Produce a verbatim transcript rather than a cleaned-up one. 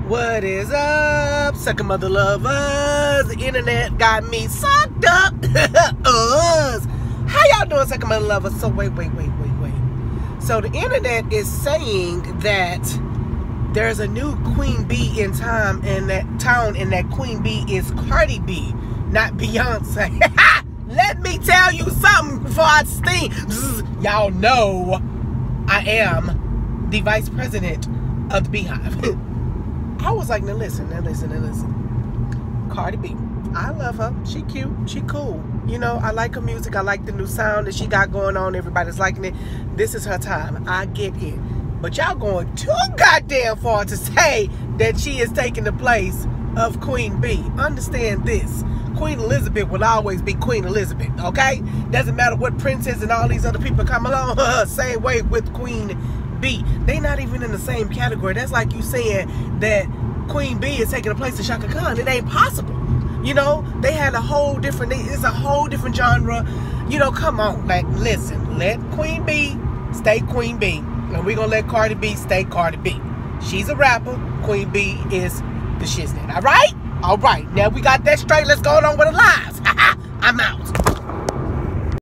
What is up, second mother lovers? The internet got me sucked up. Us. How y'all doing, second mother lovers? So wait, wait, wait, wait, wait. So the internet is saying that there's a new Queen Bee in time in that town, and that Queen Bee is Cardi B, not Beyonce. Let me tell you something before I steam. Y'all know I am the vice president of the Beehive. I was like, now listen, now listen, now listen. Cardi B, I love her. She cute. She cool. You know, I like her music. I like the new sound that she got going on. Everybody's liking it. This is her time. I get it. But y'all going too goddamn far to say that she is taking the place of Queen Bee. Understand this. Queen Elizabeth will always be Queen Elizabeth, okay? Doesn't matter what princess and all these other people come along. Same way with Queen Bee. They not even in the same category. That's like you saying that Queen Bee is taking the place of Chaka Khan. It ain't possible. You know, they had a whole different, it's a whole different genre. You know, come on. Like, listen, let Queen Bee stay Queen Bee. And we're going to let Cardi B stay Cardi B. She's a rapper. Queen Bee is the shiznit. All right? All right. Now we got that straight. Let's go on with the lives. I'm out.